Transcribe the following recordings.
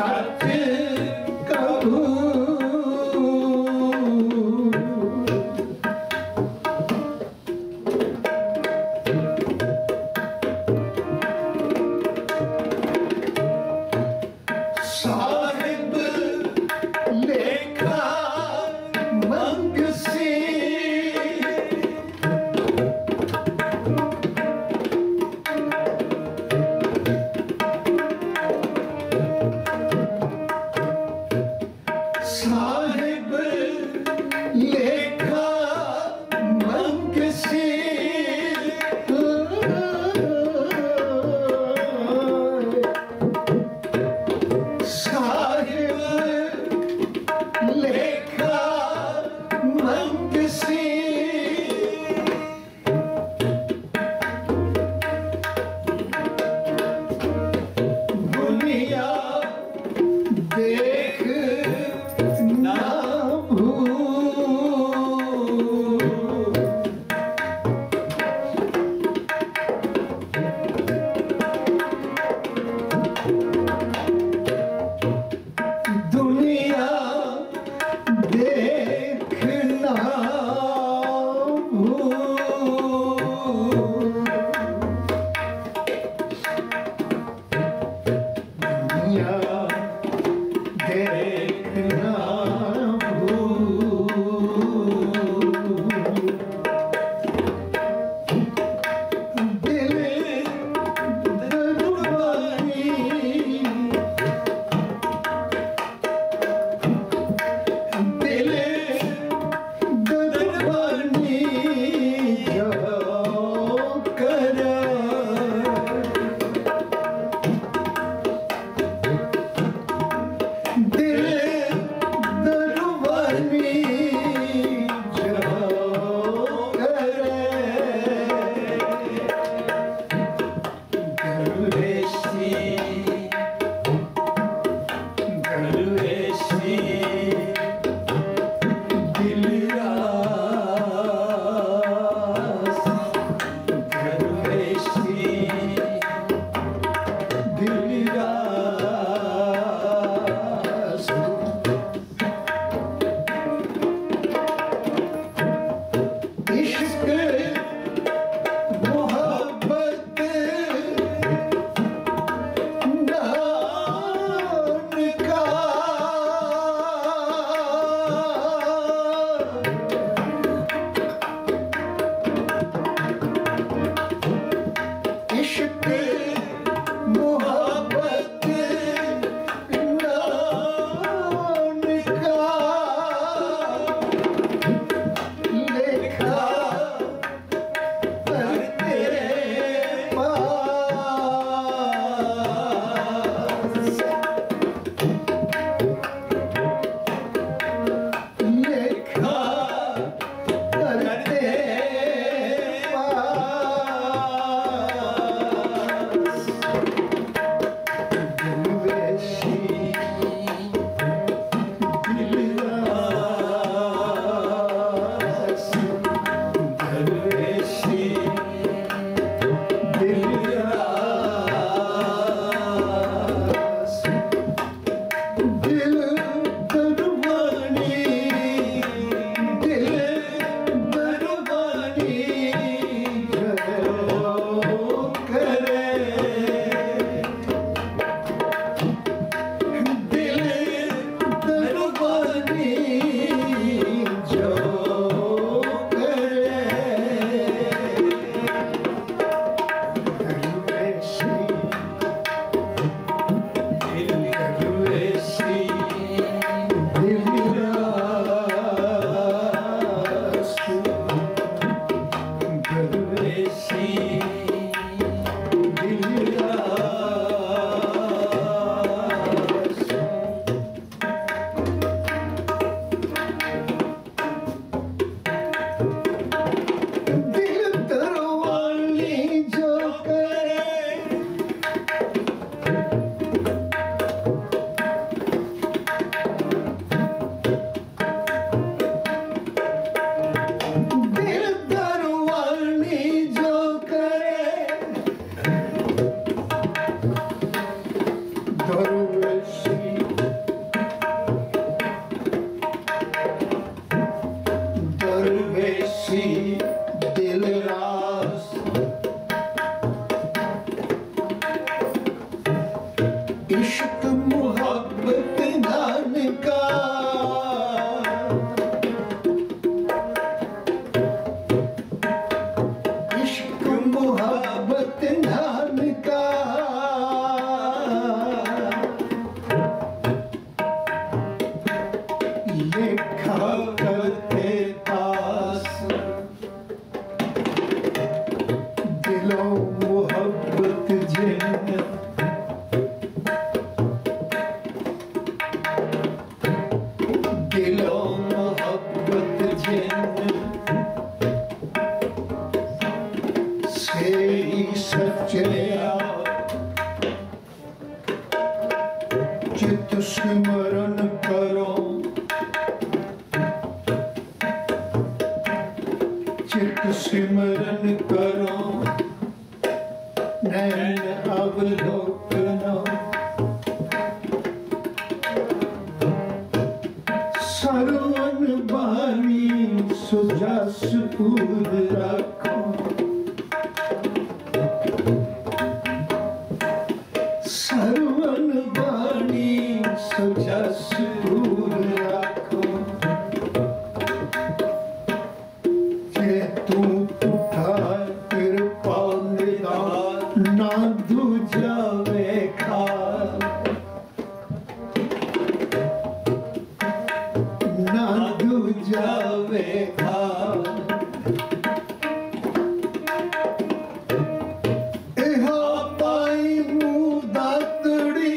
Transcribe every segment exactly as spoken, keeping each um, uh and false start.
सच कहूं साहिब लेखा मंगसी साहिब लेखा मंगसी साहिब लेखा मंगसी दुनिया देख ना दुनिया देखना दुनिया सिमरन करो, चित सिमरन करो, नैन अवलोकनो, सर्वन बानी सुजस पूर रखो, सर्वन बानी सुजस पूर रखो, जे तू उठा कृपा निदान ना दूजा वेखा, ना दूजा वेखा, इहा पाई मुदातड़ी,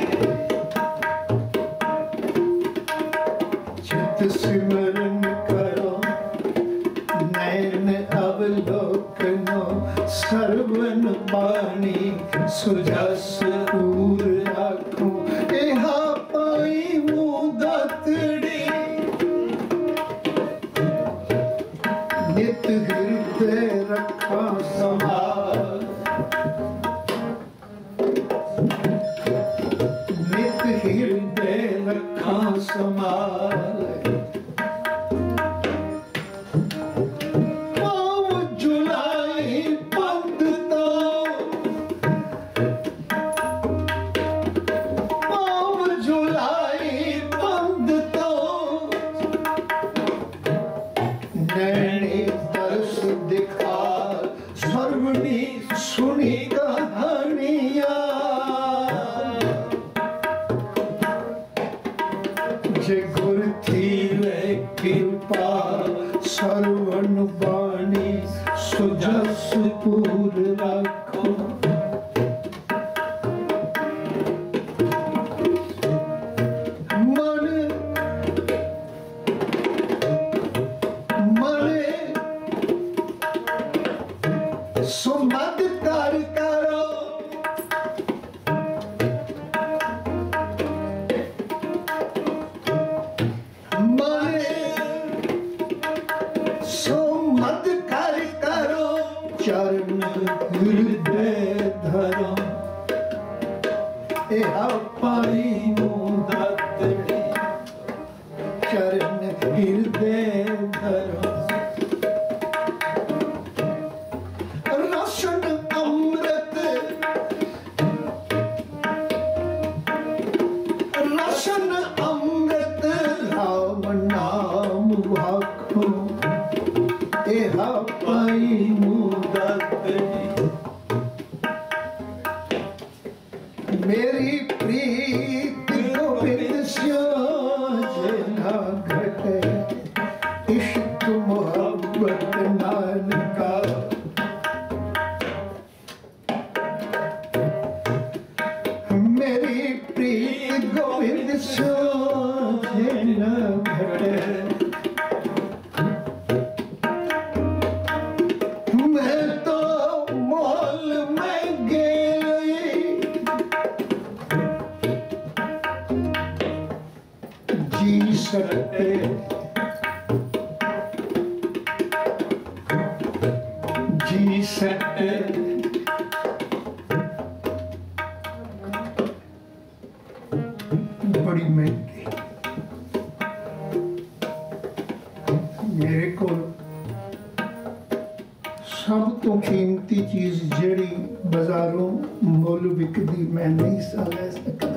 चित सिमरन करो, नैन अवलोकनो, सर्वन बानी सुजस पूर रखो, इहा पाई मुदातड़ी, नित हृदय रखा संभाल, नित हृदय रखा संभाल, पाँव झुलाई पंथ तो, पाँव झुलाई पंथ तो, नैने तरस दिखा, सर्वनी सुनी कहानियाँ, जे गुर थी वे कृपा, सर्वन बानी सुजस पूर रखो, मन मने सुमत कर करो, मने सुमत कर करो, चरण हृदय धरो, इहा पाई मुदातड़ी, चरण हृदय धरो, रसन अमृत, रसन अमृत राम नाम वाखो, इहा पाई मुदातड़ी, मेरी प्रीत गोविंद स्यो जना घटे, इश्क मोहब्बत नानका, मेरी प्रीत गोविंद स्यो जना घटे, मैं तो मोल में गई, जी सकते, जी सकते, बड़ी महंगी, मेरे को सब तो कीमती चीज जेड़ी बाजारों मुल विकदी मैं नहीं सा ले सकता,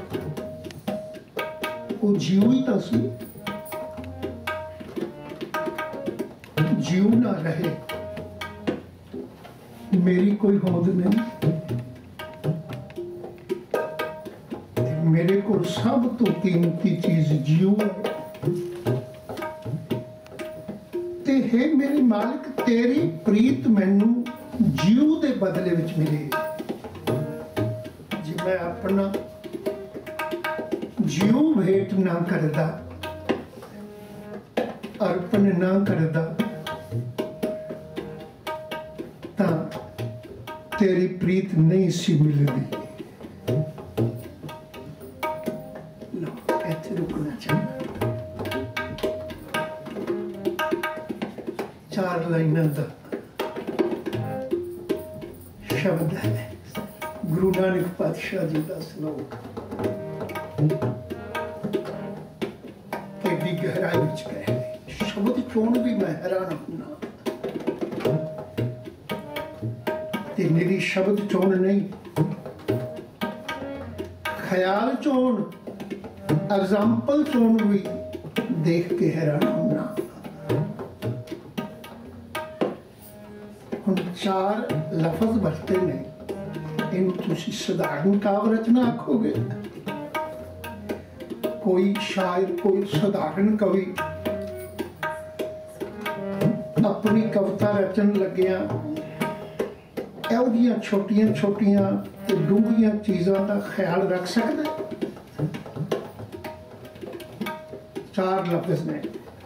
वो जीव ही तो सी, जीव ना रहे मेरी कोई होंद नहीं, मेरे को सब तो कीमती चीज जीव है, ते हे मेरे मालिक तेरी प्रीत मैनू जीव दे बदले विच मिले, जे मैं अपना जीव भेंट ना करदा, अर्पण ना करदा, तां तेरी प्रीत नहीं सी मिलदी, इत्थे रुकना चाहना। चार लाइनां दा शब्द है गुरु नानक पातशाह जी का श्लोक। एडी गहराई विच कह शब्द चोण भी मैं हैरान होना। ते मेरी शब्द चोण नहीं, ख्याल चोण, एग्जाम्पल चोण भी देख के हैरान होना। हम चार लफज बरते ने, इन तुसी साधारण काव्य रचना आखोगे। कोई शायर, कोई साधारण कवि अपनी कविता रचन लग्या एहोजियां छोटियां छोटियां ते डूंघियां चीज़ों का ख्याल रख सकता है? चार लफ्ज ने,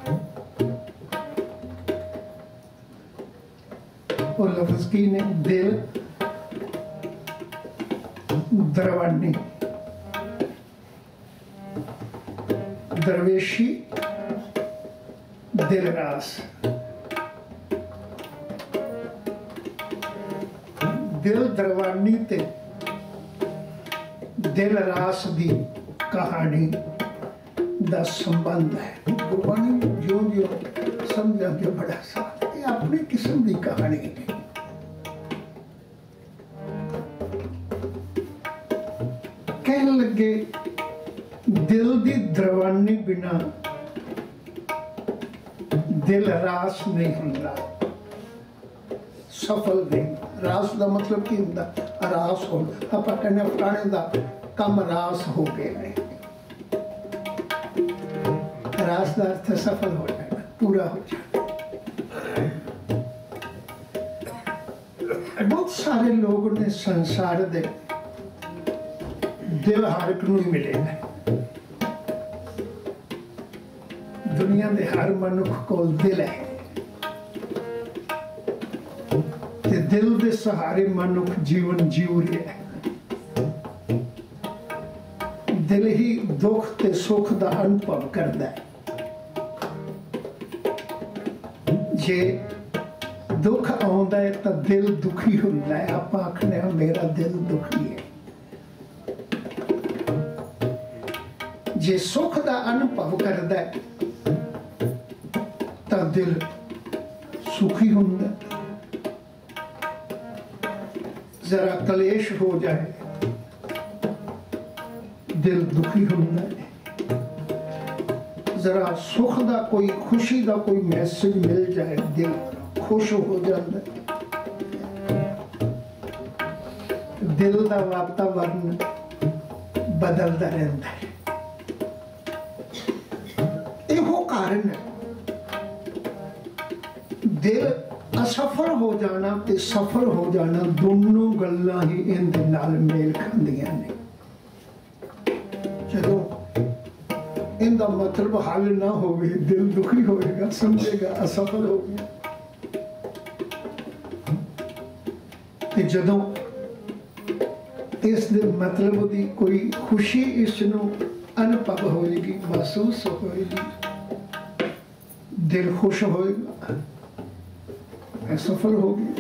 वो लफ्ज की ने दिल, दरवानी, दरवेशी, दिलरास। दिल दरवानी ते दिल रास दी कहानी दा संबंध है। गुरबानी जो जो समझा के बड़ा सा ये अपनी किस्म की कहानी है। कहने लगे दिल दी दरवानी बिना दिल रास नहीं होता, सफल नहीं। रास का मतलब की होता? रास हो। आप कहने फलाने का कम रास हो गया है। रास का अर्थ सफल हो जाना, पूरा हो जाना। बहुत सारे लोग ने संसार दे दिल हर एक नूं ही मिलेगा। दुनिया के हर मनुख को दिल है, दिल के सहारे मनुख जीवन जीव रहा है। दिल ही दुख ते सुख का अनुभव करता है। जे दुख आउंदा है तो दिल दुखी होता है। आप आखने मेरा दिल दुखी है। जे सुख का अनुभव करता है तो दिल सुखी होता है। जरा कलेश हो जाए दिल दुखी होता है। जरा सुख का कोई खुशी का कोई मैसेज मिल जाए दिल खुश हो जाता है। दिल का वातावरण बदलता रहता है। यो कारण है दिल असफल हो जाना ते सफल हो जाना दोनों गल्लां ही इहदे नाल मेल खांदियां ने। जदों इनका मतलब हल ना होवे दिल दुखी होएगा, समझेगा असफल हो गया। ते जदों इस दे मतलब दी कोई खुशी इसनूं अनुभव होएगी, महसूस होएगी, दिल खुश होएगा, सफल हो गया।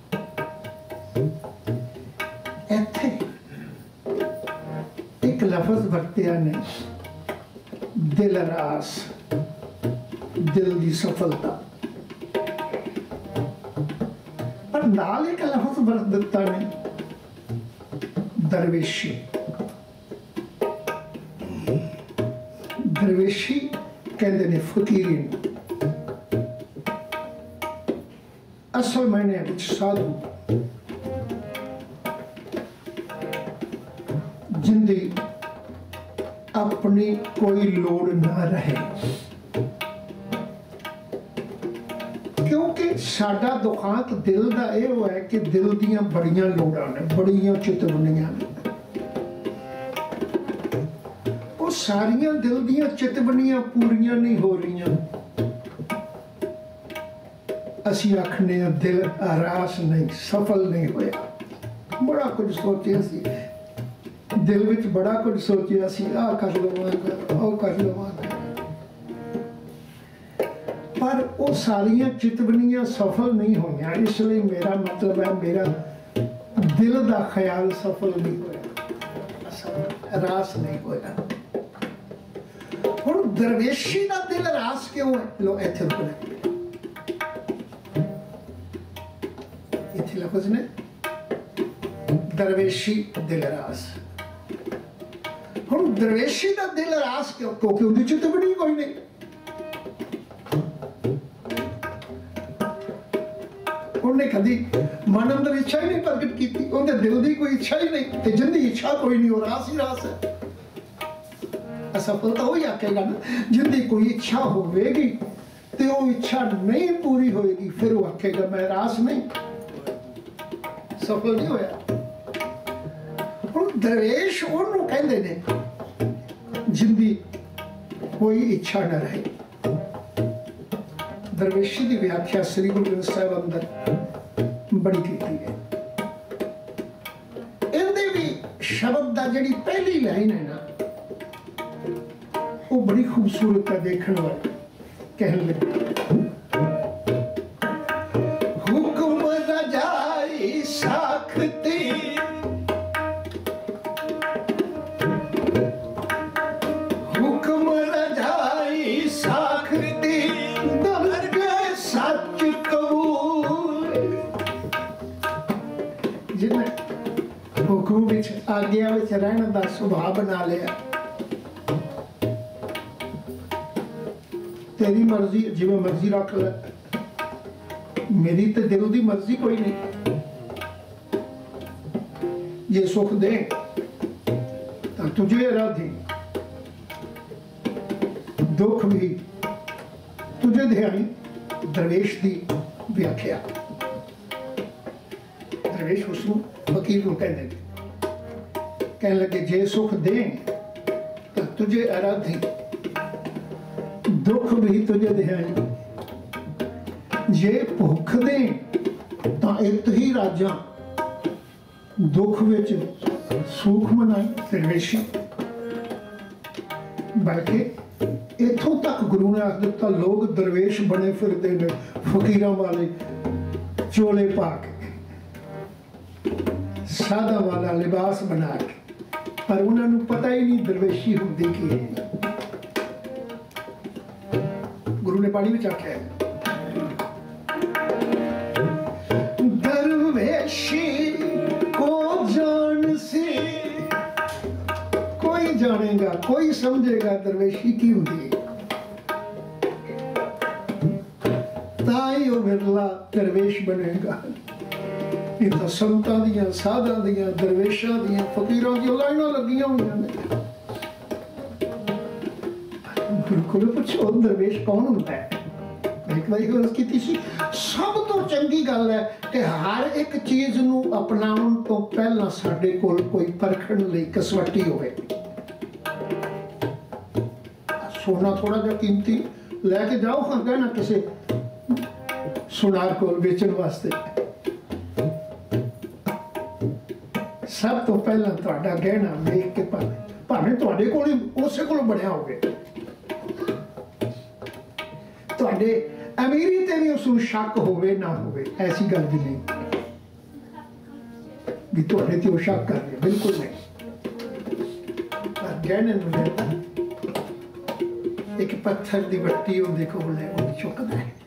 इत्थे एक लफ्ज वरतिया ने दिल रास, दिल की सफलता, पर नाल एक लफ्ज वरत दिता ने दरवेशी। दरवेशी कहते ने फकीरी। असल मैंने कुछ साधु जिंदी अपनी कोई लोड़ ना रहे, क्योंकि साडा दुखांत दिल का यह है कि दिल दियां बड़ियां लोड़ां ने, बड़ियां चितवनियां ने। वो सारियां दिल दियां चितवनियां पूरियां नहीं हो रही। असी आखने दिल आरास नहीं, सफल नहीं होया। बड़ा कुछ सोचिया सी, दिल विच बड़ा कुछ सोचिया सी, आ कर लवांगा, ओ कर सारियां चितवनियां सफल नहीं होईयां, इसलिए मेरा मतलब है मेरा दिल का ख्याल सफल नहीं होया, रास नहीं होया। हुण दरवेशी का दिल रास क्यों है? लो इत्थे रुकना, इत्थे लफ्ज़ ने दरवेशी दिल रास। हुण दरवेशी का दिल रास क्यों? क्योंकि उहदी चितवनी कोई नहीं। उन्हें कभी मन अंदर इच्छा ही नहीं प्रगट की, उन्हें दिल की कोई इच्छा ही नहीं, ते जिंदी इच्छा कोई नहीं, वो रास ही रास है। असफलता वही आकेगा ना जिंदी कोई इच्छा होगी ते वो इच्छा नहीं पूरी होएगी, फिर वो आकेगा मैं रास नहीं, सफल नहीं होया। दरवेश उन्होंने कहते ने जिंदी कोई इच्छा न रहे। दरवेशी की व्याख्या श्री गुरु ग्रंथ साहिब अंदर बड़ी की है। इहदे भी शब्द दा जिहड़ी पहली लाइन है ना, वो बड़ी खूबसूरत है देखने वाली। कहने लगे हुक्म रजाई साखती, हुक्म रजाई साखती, दरगे सच कबूल। जिन्हें हुक्म विच आज्ञा विच रहने का सुभाव बना लिया, तेरी मर्जी जिवें मर्जी रख ले, मेरी तो दिल की मर्जी कोई नहीं। ये सुख दे तो तुझे आराधी, दुख भी तुझे ध्याई। दरवेश की व्याख्या, दरवेश उसनू फकीर को कहने कहने लगे जे सुख दे तो तुझे आराधी, दुख भी तुझे ध्याई। जे भुख दे तो एक ही राजा, दुख विच सुख मनाई। दरवेशी बल्कि इथों तक गुरु ने आख दिता लोग दरवेश बने फिरते हैं फकीरां वाले चोले पा के, सादा वाला लिबास बना के, पर उन्होंने पता ही नहीं दरवेशी होंदी की है। गुरु ने पानी में आख्या है दरवेशी को जान से कोई जानेगा, कोई समझेगा दरवेशी की होंदी, ताई वो बिरला दरवेश बनेगा। ये तो संतां दियां, साधां दियां, दरवेशां दियां, फकीरां दी लाइनां लगियां होईयां ने। बिल्कुल पूछो दरवेश कौन होता है? एक बारी गल कीती सी, सब तो चंगी गल है कि हर एक चीज नू अपनाउण तो पहला साडे कोल कोई परखण लई कसवटी होवे। सोना थोड़ा जिहा कीमती लैके जाओ हां कहना किसी सुनार कोल बेचण वास्ते, सब तो पहला तुहाडा गहना वेख के भावें भावें तुहाडे कोल ही उसे कोल बनया होवे, तुहाडे अमीरी ते भी उसनूं शक होवे ना होवे, ऐसी गल भी नहीं भी तुहाडे ते वो शक कर रहे, बिल्कुल नहीं। पर गहने नूं लैंदा एक पत्थर दी वट्टी उहदे कोल है, वो चुकदा है,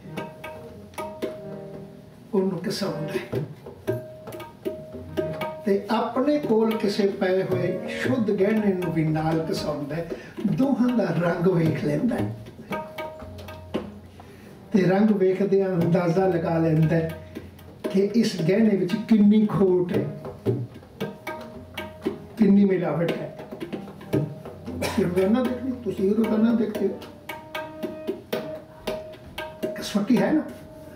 उहनूं घसाउंदा है ते अपने कोल किसे पए होए शुद्ध गहने नूं भी नाल घसाउंदा है, दोहां दा रंग वेख लैंदा है ते रंग वेखदे अंदाजा लगा लैंदा है कि इस गहने विच किन्नी खोट है, किन्नी मिलावट है। रोजाना देखनी, तुसीं रोजाना देखते हो, कसवटी है ना,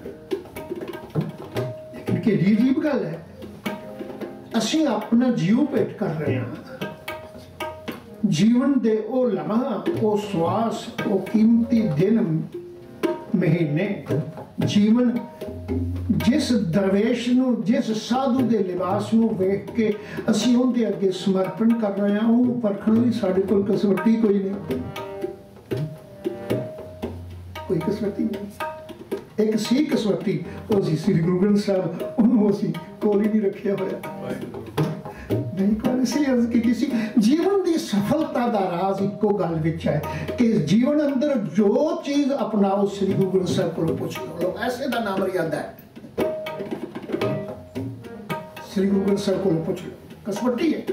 लेकिन कि अजीब गल है, असीं अपना जीव भेंट कर रहे हैं। जीवन दे ओ लम्हा, ओ श्वास, ओ कीमती दिन महीने, जीवन जिस दरवेश नूं, जिस साधु के लिबास नूं वेख के असीं उहदे अगे समर्पण कर रहे हैं, उहनूं परखण लई साडे कोल कसवटी कोई नहीं, कोई कसवटी नहीं। एक सी कसवटी, वो सी श्री गुरु ग्रंथ साहब, उन्होंने असी कोल ही नहीं रखिया होया। नहीं कोई इसलिए अर्ज की सी जीवन की सफलता का राज इको गल विच है कि जीवन अंदर जो चीज अपनाओ श्री गुरु ग्रंथ साहब को पूछ लो, ऐसे का नाम मर्यादा है। श्री गुरु ग्रंथ साहब को पूछ लो, कसवटी है।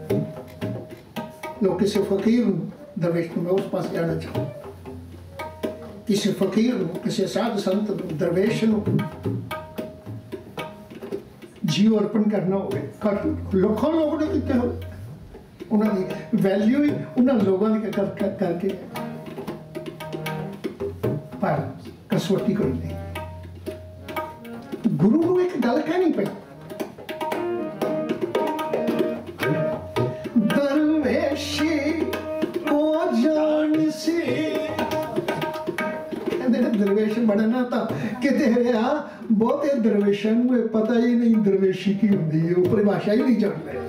लोग किसी फकीर दरवेश में उस पास जाना चाहूँ, किसी फकीर किसी साध संत दरवेश जीव अर्पण करना हो, लाखों लोगों ने किए हो, उन्होंने वैल्यू ही उन्होंने लोगों ने कर, कर, करके पर कसवटी कोई नहीं। गुरु को एक गल कहनी पई, दरवेशी को जान से दरवेश बनना था किते रहा, बहुते दरवेशों को पता ही नहीं दरवेशी की होंगी है, वो परिभाषा ही नहीं जान रहे।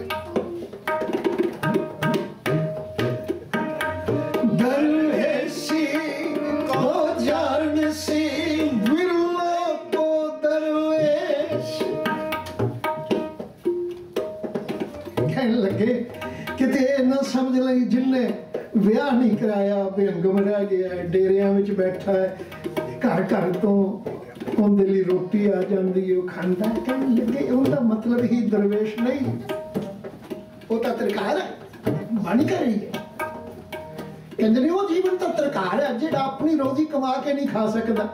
दरवेशी को जान से बिरला को दरवेश कहने लगे किते न समझ लगी जिन्ने विआह नहीं कराया बेहंगम रह गया, डेरिया में बैठा है, घर घर तो उनके लिए रोटी आ जाती है, वो खांदा है। कहने लगे उनका मतलब ही दरवेश नहीं, वो तो तरकार है, बाणी कर रही है। कहते नहीं वो जीवन तो तरकार है जो अपनी रोजी कमा के नहीं खा सकता,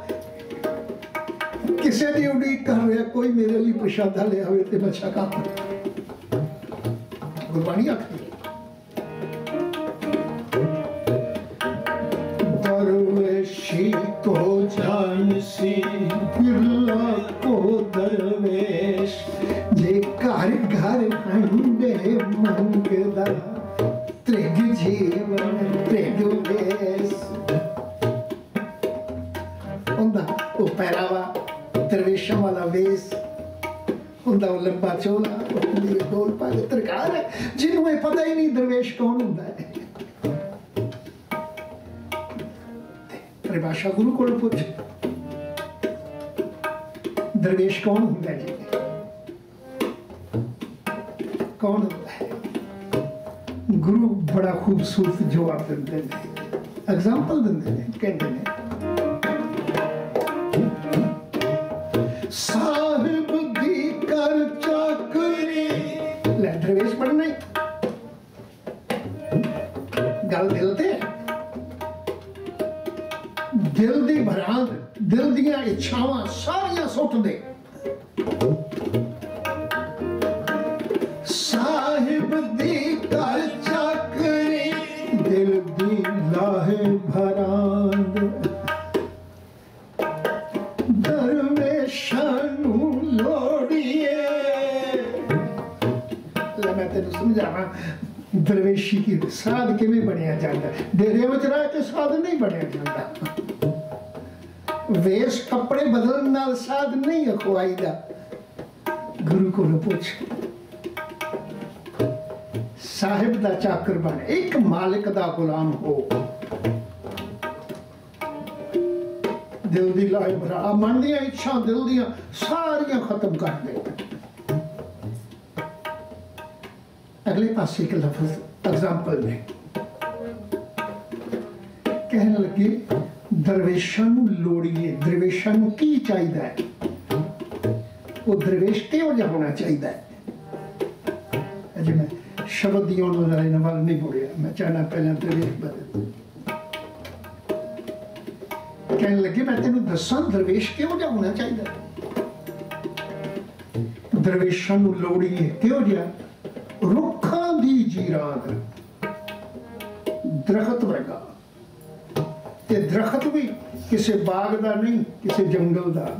किसी की उड़ीक कर रहा, कोई मेरे लिए प्रसादा लिया हो तो मैं छका। गुरबाणी आखिर दरवेशी को जान सी बिरला को दरवेश, जे घर घर हंडे मंगदा त्रिग जीवन त्रिग वेश। उनका वो पहरावा दरवेशों वाला वेश, उनका वो लंबा चोला, गोल पा तरकार है जिन्हें पता ही नहीं दरवेश कौन होता है। परिभाषा गुरु को पूछ, दरवेश कौन होता है, कौन होता है? गुरु बड़ा खूबसूरत जवाब देते हैं, एग्जाम्पल देते हैं, कहते हैं साहिब दी कर चाकरी, ले दरवेश बनना ही गल दिल ते दिल दी भरांत, दिल दियां इच्छावां सारियां सुट दे। साहिब दी कर चाकरी दिल दी लाहे भरांत, दरवेशां नूं लोड़िए। ले मैं तेनू समझावां दरवेशी की साध किवें बनिया जांदा। डेरे विच रह के साध नहीं बनिया जांदा, वेश कपड़े बदलने नाल साध नहीं अखवाई दा। गुरु को पूछ, साहिब दा चाकर बन, एक मालिक दा गुलाम हो, दिल दी लाए भरा मन दियां इच्छा दिल दियां सारियां खत्म कर दे। अगले पासे के लफ्ज एग्जाम्पल में कहने लगे दरवेशां नूं लोड़िए। दरवेशां नूं की चाहिदा है, वो दरवेश किहो जिहा होना चाहिदा है। अजे मैं शब्द दी उन्होंने वाल नहीं बोलिया, मैं चाहना पहले दरवेश बदल। कहने लगे मैं तेनों दसां दरवेश किहो जिहा होना चाहिदा। दरवेशां नूं लोड़िए किहो जिहा, रुखां दी जीरान, दरखत वर्गा। ते दरखत भी किसी बाग का नहीं, किसी जंगल का,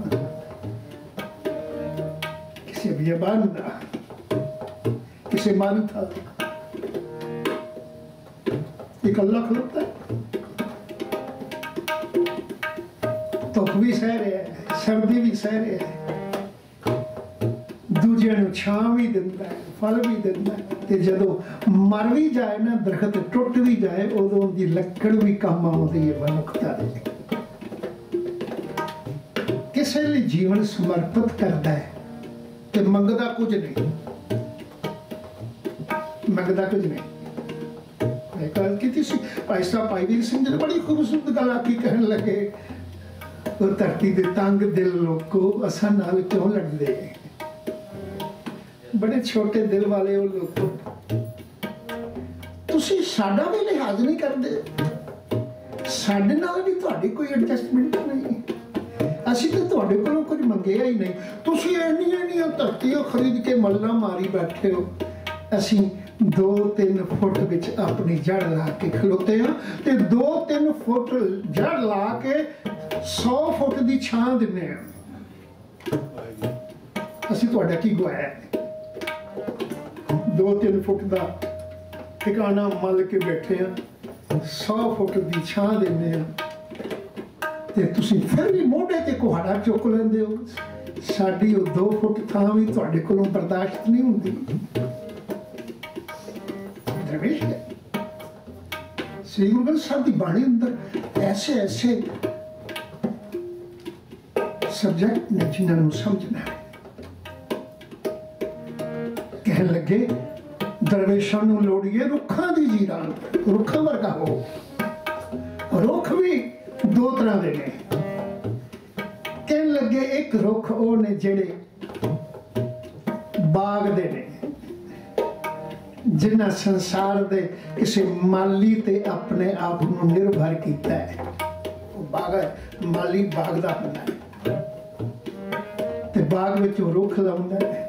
किसी बियाबान का, किसी मानता इकल्ला खलोता है। धुप भी सह रहा है, सर्दी भी सह रहा है, दूजे नूं छां भी दिंदा है, फल भी दिंदा है। ते जदों मर भी जाए ना, दरखत टुट भी जाए, उदों दी लकड़ भी काम आउंदी है मनुखता दे। किस किसी लिए जीवन समर्पित करता है तो मंगदा कुछ नहीं, मंगदा कुछ नहीं। गल की भाई साहब भाई वीर सिंह जी ने बड़ी खूबसूरत गल आखी, कहन लगे वो धरती के तंग दिल लोगों असा नाल क्यों लड़ते, बड़े छोटे दिल वाले वो लोग, तुसी साडा भी लिहाज नहीं करते, साडे नाल भी तुहाडी कोई एडजस्टमेंट नहीं, असी तो तुहाडे कोलों कुछ मंगिया ही नहीं, तुसी इन्नियां इन्नियां धरतियां खरीद के मल्ला मारी बैठे हो, असी दो तीन फुट विच अपनी जड़ ला के खलोते हैं ते दो तीन फुट जड़ ला के सौ फुट की छां दिने हैं। असी तुहाडा की गवाया, दो तीन फुट का ठिकाना मल के बैठे हैं, सौ फुट की छां दिने हैं ते तुसी फिर भी मोढे ते कुहाड़ा चुक लेंदे हो, साडी वो दो फुट थां भी तुहाडे कोलों बर्दाश्त नहीं हुंदी। दरवेश है श्री गुरु ग्रंथ साहिब की बाणी अंदर ऐसे ऐसे सब्जेक्ट ने जिन्होंने समझना है। कह लगे दरवेशों को लोड़िए रुखा की जीरान, रुखा वर्गा हो, रुख भी दो तरह के ने, कह लगे एक रुख वो ने जेड़े बाग दे ने, जिन्हें संसार दे किसी माली ते अपने आप को निर्भर किया है, बाग माली बाग दा होंदा है ते बाग विच रुख लाउंदा है,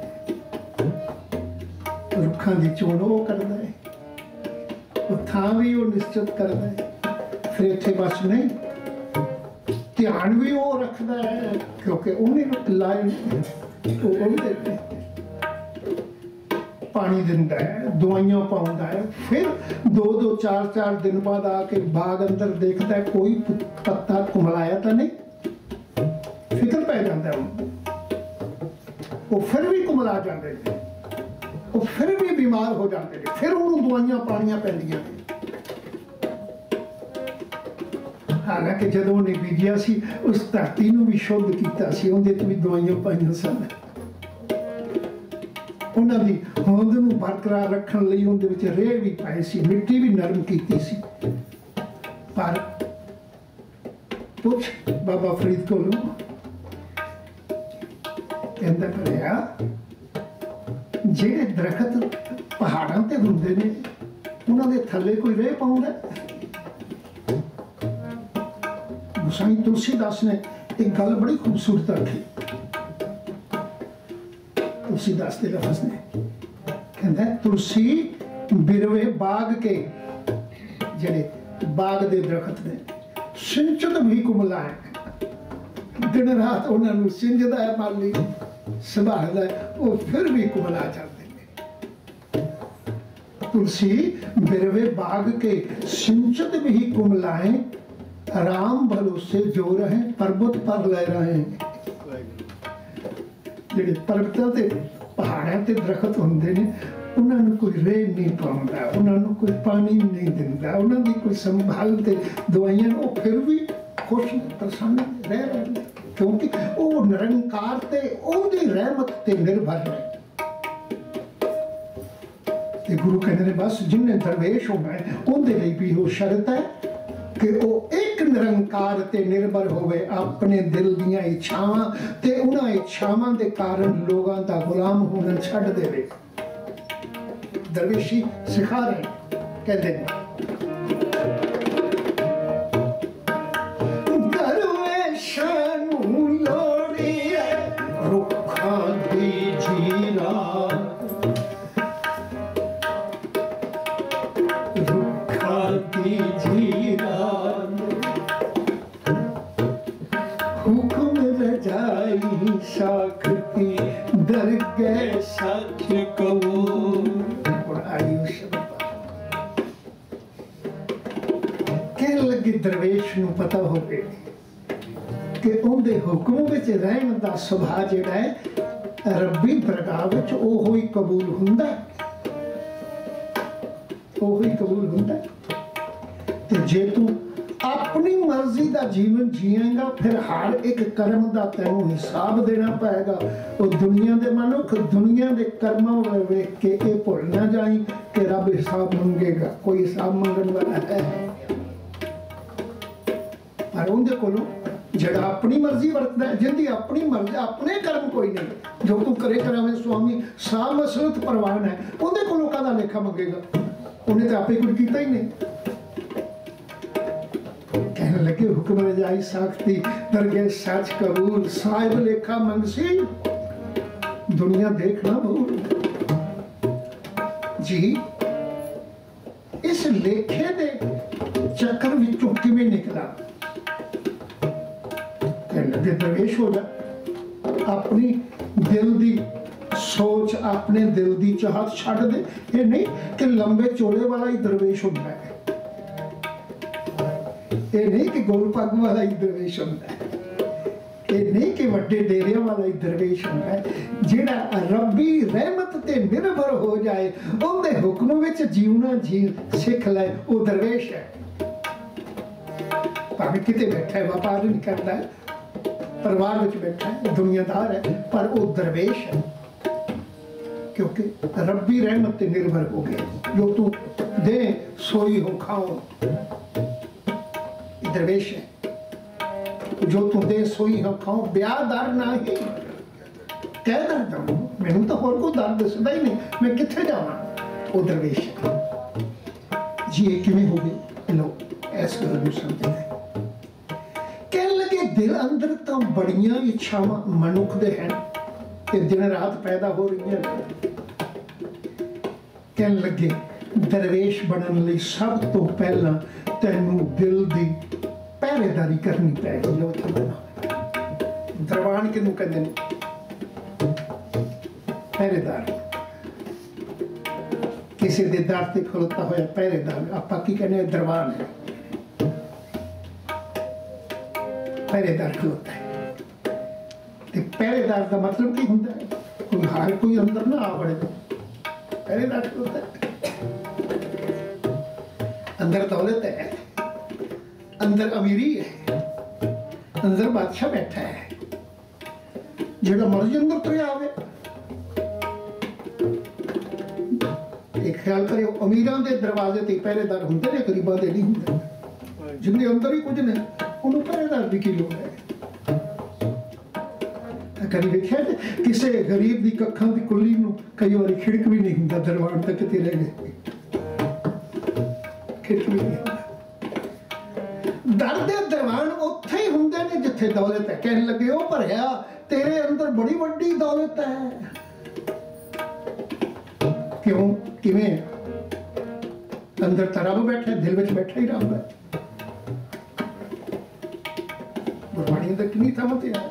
रुखां दी चोण वो करदा है, वो थां भी वो निश्चित करदा है, फिर इत्थे बस नहीं ध्यान भी वो रखदा है क्योंकि उन्हें लाए वो उहदे पानी दिंदा है, दवाइयां पाउंदा है, फिर दो दो चार चार दिन बाद आके बाग अंदर देखता है कोई पत्ता कुमलाया तो नहीं, फिक्र पै जाता है वो फिर भी कुमला जाते हैं, वो फिर भी बीमार हो जाते हैं, फिर उन्होंने दवाइयां पानियां पैंदियां ने। हालांकि जदों उन्हें बीजिया सी उस धरती नूं भी शुद्ध कीता सी, उहदे ते भी दवाइयां पाईयां सन, उन्होंने होंद नूं बरकरार रखने लई उहदे विच रेह भी पाए सी, मिट्टी भी नरम कीती सी। पर पुछ बाबा फरीद कोलों कहंदा भलिया जेड़े दरखत पहाड़ां ते हुंदे ने उन्हां दे थल्ले कोई रेह पाउंदा? गुसाई तुलसीदास ने एक गल बड़ी खूबसूरत रखी, तुलसीदास के लफ्ज ने कहता है तुलसी बिरवे बाग के जेड़े बाग दे दरखत ने सिंचत भी कुमलाए, दिन रात उन्होंने सिंजदा है, माली संभालदा है, वो फिर भी कुमला जाते हैं। तुलसी बिरवे बाग के सिंचत भी कुमलाए, राम भरोसे जो रहे पर्वत पर ले रहे हैं। ਜਿਹੜੇ ਪਰਬਤਾਂ ਤੇ ਪਹਾੜਾਂ ਤੇ ਦਰਖਤ ਹੁੰਦੇ ਨੇ ਉਹਨਾਂ ਨੂੰ ਕੋਈ ਰੇਹ ਨਹੀਂ ਪਾਉਂਦਾ, ਉਹਨਾਂ ਨੂੰ ਕੋਈ ਪਾਣੀ ਨਹੀਂ ਦਿੰਦਾ, ਉਹਨਾਂ ਦੀ ਕੋਈ ਸੰਭਾਲ ਤੇ ਦਵਾਈਆਂ, ਉਹ ਫਿਰ ਵੀ ਖੁਸ਼ ਪ੍ਰਸੰਨ ਰਹਿ ਰਹੇ ਨੇ ਕਿਉਂਕਿ ਉਹ ਨਿਰੰਕਾਰ ਤੇ ਉਹਦੀ ਰਹਿਮਤ ਤੇ ਨਿਰਭਰ ਨੇ। ਤੇ ਗੁਰੂ ਕਹਿੰਦੇ ਨੇ ਬਸ ਜਿੰਨੇ ਦਰਵੇਸ਼ ਹੋਣਾ ਉਹਦੇ ਲਈ ਵੀ ਉਹ ਸ਼ਰਤ ਹੈ कि वो एक निरंकार ते निर्भर होवे अपने दिल दियां इच्छावां ते उन्हां इच्छावां दे कारण लोगां दा गुलाम होना छड्ड देवे। दरवेशी सिखा रहे कहते हैं दरवेशां नूं लोड़ी है रुखां दी जीरा, रुखां दी जीरा हुक्म रजाई साखती दरगे सच कबूल। कह लगे दरवेश नूं पता होवे कि उहदे हुक्म विच रहण दा सुभाव जिहड़ा है रब्बी प्रगाह विच ओहो ही कबूल हुंदा, ओहो ही कबूल हुंदा। ते जे तू अपनी मर्जी का जीवन जिएगा, फिर हर एक कर्म का तेनों हिसाब देना पाएगा। और दुनिया के मनुख दुनिया के कर्मों वाल वेख के ये भुल ना जाई कि रब हिसाब मंगेगा। कोई हिसाब मंगने वाला है पर उनके कोलों जड़ा अपनी मर्जी वरतदा है, जिंदी अपनी मर्जी अपने कर्म कोई नहीं, जो तू करे करावे स्वामी सा मसलत परवान है, उनके कोलों काहदा लेखा मंगेगा? उन्हें तो आपे कुछ किया ही नहीं। कहने लगे हुक्म रजाई साख्ती दरगे सच कबूल, साहिब लेखा मंगसी दुनिया देखना भूल। जी इस लेखे दे चक्कर विचों किवें निकला? कहने लगे दरवेश हो जा, अपनी दिल दी सोच अपने दिल दी चाहत छड़ दे। ये नहीं कि लंबे चोले वाला ही दरवेश होता है, ये नहीं कि गोल पग वाला ही दरवेश होता है, ये नहीं कि वड्डे डेरिया वाला ही दरवेश होता है। जिहड़ा रब्बी रहमत ते निर्भर हो जाए, उनके हुक्म विच जीवना जी सिख ले, वो दरवेश है। भावें किते बैठा है, व्यापार नहीं करता है, परिवार में बैठा है, दुनियादार है, पर वो दरवेश है क्योंकि रब्बी रहमत पे निर्भर हो गया। जो तू दे सोई हो खाओ, दरवेश है। जो तू दे सोई हो खाओ, ब्याह दर ना ही कह दर दू, मैनू तो होर कोई दर दसदा ही नहीं, मैं कित्थे जावां? वो दरवेश है जी। ये किवें हो गई? लो इस गल नूं समझना है। कहने लगे दिल अंदर तो बड़ियां इच्छावां मनुख दे हैं ते दिन रात पैदा हो रही हैं। कहने लगे दरवेश बनने लई सब तो पहला तैनू दिल दी पहरेदारी करनी पैगी। लो दरबान किनू कहंदे ने? पहरेदार। किसी दे दर ते खलोता होया पहरेदार, आपां की कहने? दरबान है, पहरेदार खलोता है। पहरेदार का मतलब की होता है? कोई हर कोई अंदर ना आ पड़े, पहरेदार खलोता है। अंदर दौलत है, अंदर अमीरी है, अंदर बादशाह बैठा है, जो मर्जी अंदर तुरे आवे। एक ख्याल करियो, अमीरां दे दरवाजे ते पहरेदार होंदे ने, गरीबां दे नहीं होंदे। जिन्हें अंदर ही कुछ ने उन्होंने पहरेदार की की लोड़ है। कभी देखा किसी गरीब की कखा की कुली नूं कई बार खिड़क भी नहीं होंदा, दरबान तक किते रह गए, खिड़क भी नहीं होंदा। दर दे दरबान उत्थे ही हुंदे ने जिथे दौलत है। कहने लगे ओ भरिया तेरे अंदर बड़ी वड्डी दौलत है। क्यों? किवें? अंदर तो रब बैठा, दिल में बैठा ही रब है। गुरबाणी अंदर कितनी थमत है।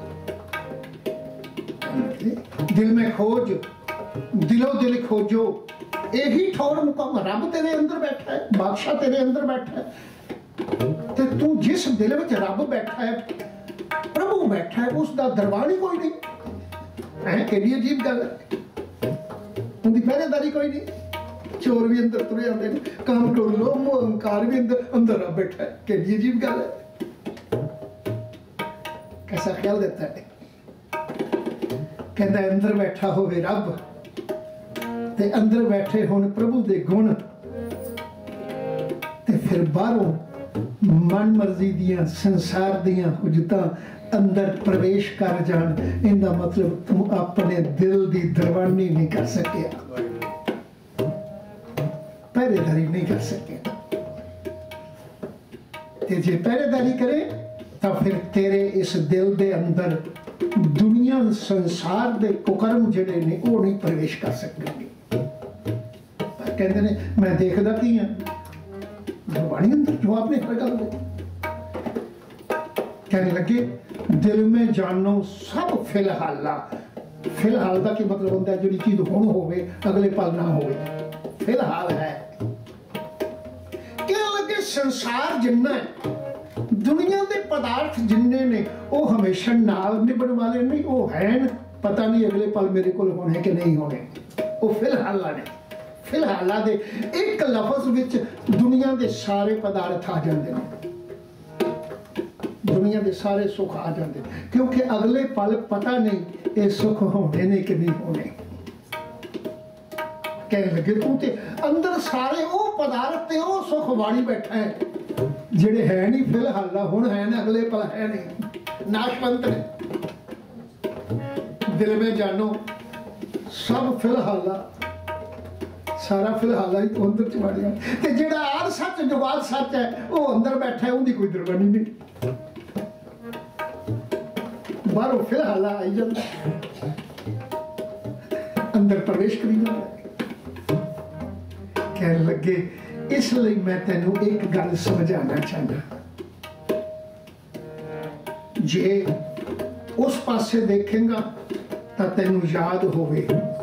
दिल में खोज, दिलो दिल खोजो, यही ठौर मुकाम। रब तेरे अंदर बैठा है, बादशाह तेरे अंदर बैठा है, ते तू जिस दिल में रब बैठा है, प्रभु बैठा है, उसका दरबार ही कोई नहीं है। केडी अजीब गल है। उनकी पहरेदारी कोई नहीं। चोर भी अंदर तुरे आते हैं, काम टोलो अहंकार भी अंदर, अंदर रब बैठा है। केडी अजीब गल है। कैसा ख्याल देता है? कहता है अंदर बैठा होवे रब ते अंदर बैठे होने प्रभु दे गुण, ते फिर बाहरों मन मर्जी दियां संसार दियां हुजतां अंदर प्रवेश कर जान। इनका मतलब तुम अपने दिल की दरबानी नहीं कर सके, पहरेदारी नहीं कर सके। ते जे पहरेदारी करे तो फिर तेरे इस दिल दे अंदर दुनिया संसार दे कुकर्म जिहड़े ने वो नहीं प्रवेश कर सकेंगे। कहते ने मैं देखदा की हां, गुरबाणी अंदर जवाब नहीं हर गल दे। कहने लगे दिल में जानो सब फिलहाल। फिलहाल का की मतलब होता है जो चीज हुण होवे अगले पल ना होवे, फिलहाल है। कहने लगे संसार जिन्ना है, दुनिया के पदार्थ जिन्ने ने वो हमेशा नाल निभण वाले नहीं, वो हैं पता नहीं अगले पल मेरे को होने कि नहीं होने, वो फिलहाल ने। फिलहाल दे एक लफज विच दुनिया के सारे पदार्थ आ जाते हैं। दुनिया के सारे सुख आ जाते, क्योंकि अगले पल पता नहीं ये सुख होने ने कि नहीं होने। कह लगे तू ते अंदर सारे वो पदार्थ ते वो सुख वाणी बैठा है जेड़े है नहीं फिलहाल, हुण है ना अगले पल है नहीं, नाशवंत ने। दिल में जानो सब फिलहाल, सारा फिलहाल ही अंदर च वड़ जाए, ते जेड़ा आद सच जुगाद सच है वो अंदर बैठा है, उनकी कोई दरबानी नहीं, बाहरों फिलहाल आई जाता, अंदर प्रवेश करी जाता। कह लगे इसलिए मैं तेनू एक गल समझाना चाहना, जे उस पासे देखेगा तो तेनू याद होवे,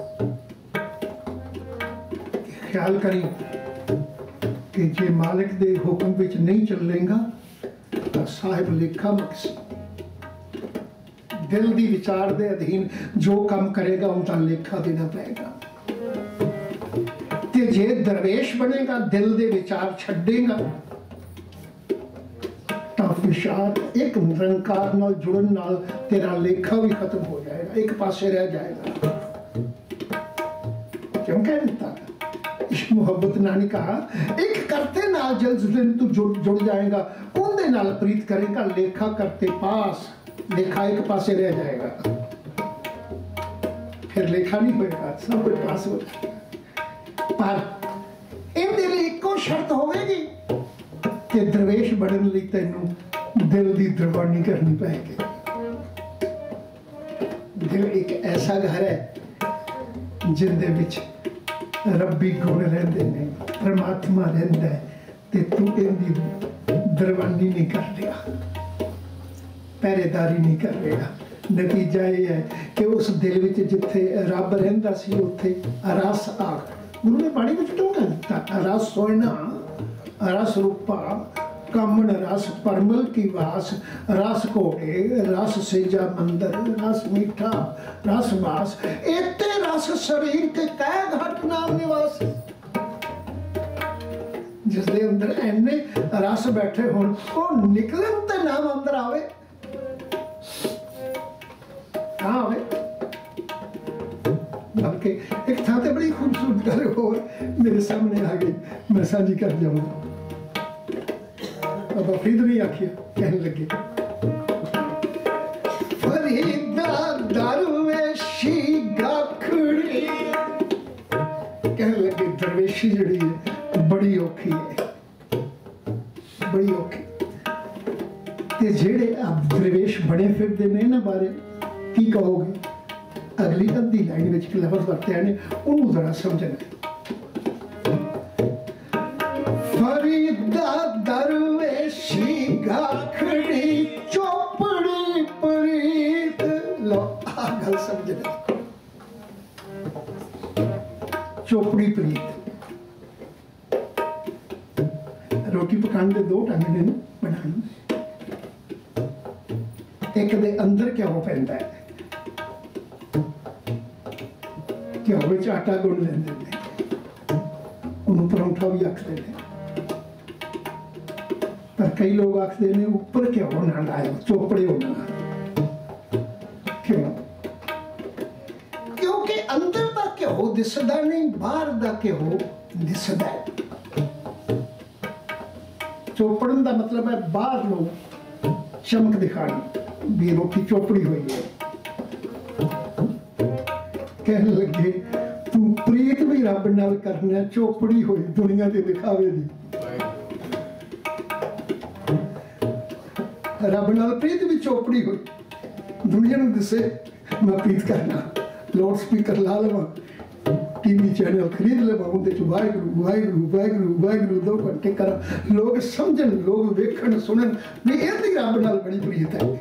ख्याल करी कि जे मालिक दे हुक्म विच नहीं चलेगा तो साहिब लेखा मकसी दिल दी विचार दे अधीन जो काम करेगा उनका लेखा देना पड़ेगा। ते जे दरवेश बनेगा, दिल दे विचार छड्डेगा तो विचार एक निरंकार नाल जुड़न नाल तेरा लेखा भी खत्म हो जाएगा, एक पासे रह जाएगा। क्यों कह देता इश्क मुहब्बत ना नहीं कहा, एक करते नाल जल्द तू जुड़ जुड़ जाएगा, उनके नाल प्रीत करेगा, लेखा करते पास, लेखा एक पासे रह जाएगा, फिर लेखा नहीं होएगा, सब कुछ पास हो जाएगा। पर इनके लिए एको शर्त होगी कि दरवेश बनने लिए तेनू दिल की दरबानी करनी पड़ेगी। दिल एक ऐसा घर है जिंदे विच रब्बी गुण रहंदे ने, परमात्मा रहंदा है, ते तू इनकी दरबानी नहीं कर रहा, पहरेदारी नहीं कर रहा। नतीजा यह है कि उस दिल विच जिथे रब रहिंदा सी उत्थे रस आ, गुरु ने पानी में टोका दिता, रस सोना, रस रूपा, कामन रस, परमल की वास, रस घोड़े, रस सेजा मंदर, रस मीठा, रस बास, एते रस शरीर के कै घट नाम निवास। जिसके अंदर इन्ने रस बैठे हो निकलन ते नाम अंदर आवे, कहाँ आवे? बल्कि एक था तो बड़ी खूबसूरत गल और मेरे सामने आ गई, मैं साझी कर जाऊंगा। बाबा फरीद नहीं आखिया, कहने लगे फरीदा दरवेशी गाखड़ी, कहने लगे दरवेशी जड़ी है बड़ी औखी है, बड़ी औखी। ते जेड़े अब दरवेश बने फिरदे ने ना बारे की कहोगे? अगली अद्धी लाइन में लफ्ज वरते हैं उन्होंने जरा समझना। फरीदा दरवेशी गाखड़ी चोपड़ी प्रीत, लो आ गल समझना, चोपड़ी प्रीत। रोटी पकाने के दो ढंग ने बनाने, एक दे अंदर क्या हो पैंदा है, घ्यो में आटा गुन लेंदे ने, उन्होंने परौंठा भी आखते हैं, पर कई लोग आखते हैं ऊपर घ्यो ना लाओ, चोपड़े होना। क्यों? क्योंकि अंदर का घ्यो दिसदा नहीं, बाहर का घ्यो दिसदा है। चोपड़न का मतलब है बाहर लोग चमक दिखानी भी रोटी चोपड़ी हुई है। कहने लगे तू प्रीत भी रब नाल करना, चोपड़ी हुई दुनिया के दिखावे दी, रब नाल प्रीत भी चोपड़ी हुई दुनिया में दिसे। मैं प्रीत करना, लाउड स्पीकर ला लवा, टीवी चैनल खरीद लवा, उनके च वाहिगुरू वाहिगुरू वाहिगुरू वाहिगुरू दो घंटे करा, लोग समझन, लोग वेखन सुनन भी इहदी रब नाल बड़ी प्रीत है।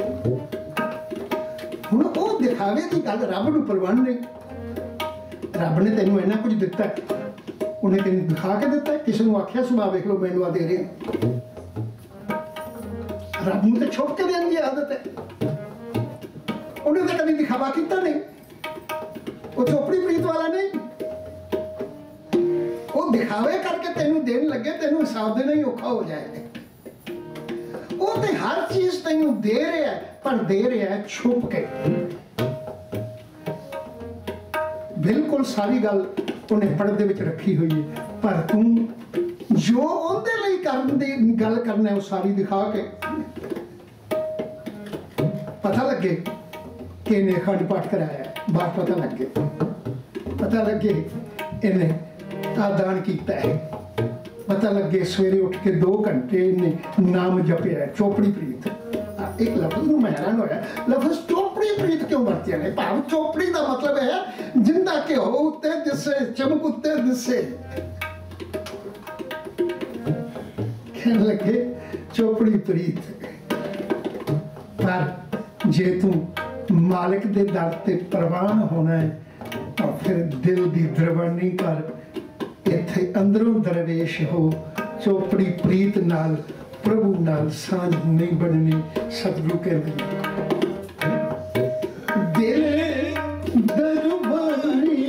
हुण वो दिखावे की गल रब नूं परवाह नहीं, रब ने तेनों इन्ना कुछ दिता है, उन्हें तेन दिखा के दिता है, किसी ने आख्या सुबह वेख लो मैनू आ दे रहे, रब नूं तो छुप के देने की आदत है, उन्हें तो कभी दिखावा किया नहीं, वो चोपड़ी प्रीत वाला नहीं, वो दिखावे करके तेनों देन लगे, तेनों हिसाब देना ही औखा हो जाएगा। वो तो हर हर चीज तैनू दे रहा है, पर दे रहा है छुप के। बिल्कुल सारी गल उन्हें पर्दे विच रखी हुई है, पर तू जो उहदे लई करन दी गल करना है वो सारी दिखा के पता लगे कि इन्हें अखंड पाठ कराया, बात पता लगे, पता लगे इन्हें आ दान किया है, पता लगे सवेरे उठ के दो घंटे इन्हें नाम जपिया है, चोपड़ी प्रीत। एक लफ्ज मैं हैरान होया, लफ्ज चोपड़ी प्रीत क्यों वरतिया ने? भाव चोपड़ी का मतलब है जिंदा के हो उत्ते दिसे, चमक उत्ते दिसे। कहने लगे चोपड़ी प्रीत, पर जे तू मालिक दे दर ते प्रवान होना है तो फिर दिल दी द्रवणी कर, इत्थे अंदरों दरवेश हो। चोपड़ी प्रीत नाल प्रभु नाल सांझ नहीं बननी। सतगुरु कहते दिल दरबानी,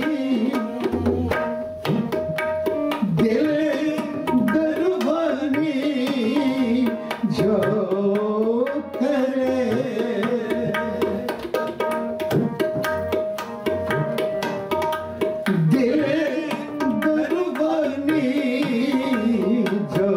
दिल दरबानी जो करे, दिल दरबानी जो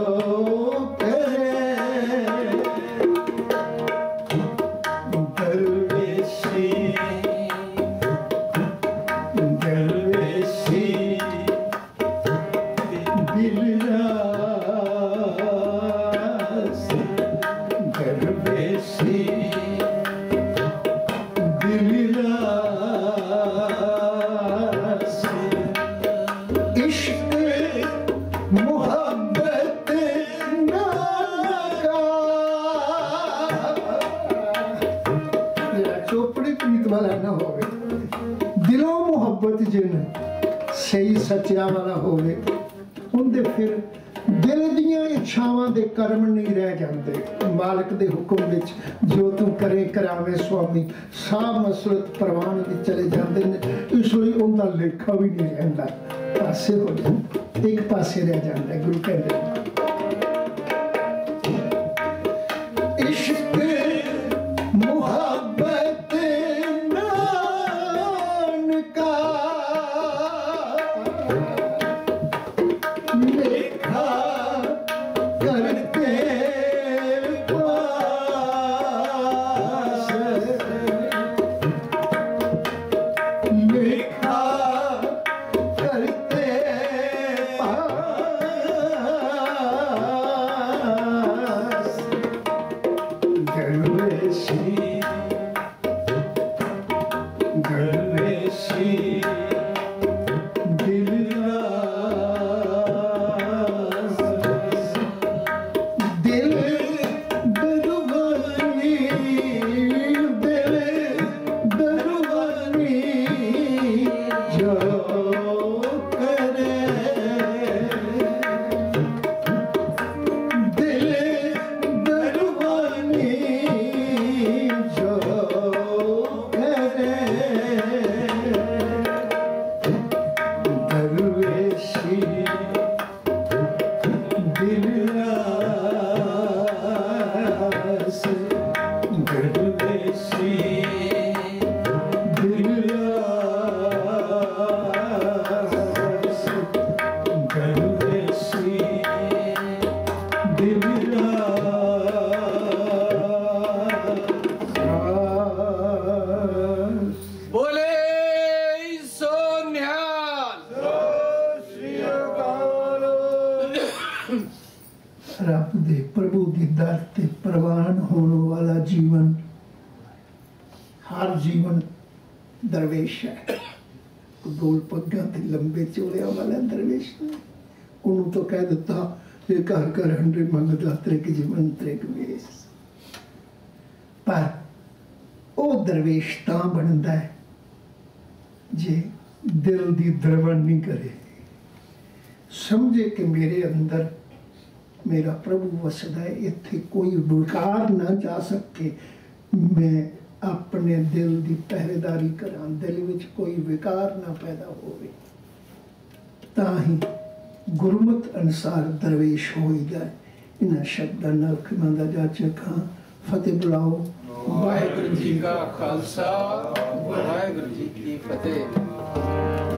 सही सच्चा वाला होवे, उनदे फिर दिल दियां इच्छावां दे कर्म नहीं रह जाते। मालिक दे हुक्म विच जो तू करे करावे स्वामी, साह मसलत प्रवान विच चले जाते हैं। इसलिए उनका लेखा भी नहीं रहता, पासे हो जाता, एक पासे रह जाता है। गुरु कहते इश्क मुहब्बत नानका रब दे प्रभु की दर ते प्रवान होने वाला जीवन, हर जीवन दरवेश है। गोल पग्गा ते लंबे चोलिया वाला दरवेश उन्होंने तो कह दिता ये घर घर हंड्रे मंगदा त्रिक जीवन त्रिक वेश। पर वो दरवेश तां बनता है जे दिल की द्रवण नहीं करे, समझे कि मेरे अंदर मेरा प्रभु वसदा है, इत्थे कोई विकार ना जा सके। मैं अपने दिल की पहरेदारी करा, दिल विच कोई विकार ना पैदा होवे, तां ही गुरमत अनुसार दरवेश होईदा है। इन्हां शब्दां नाल खिमा दा जाचक हां। फतेह बुलाओ। वाहिगुरू जी का खालसा वाहिगुरू जी की फतेह।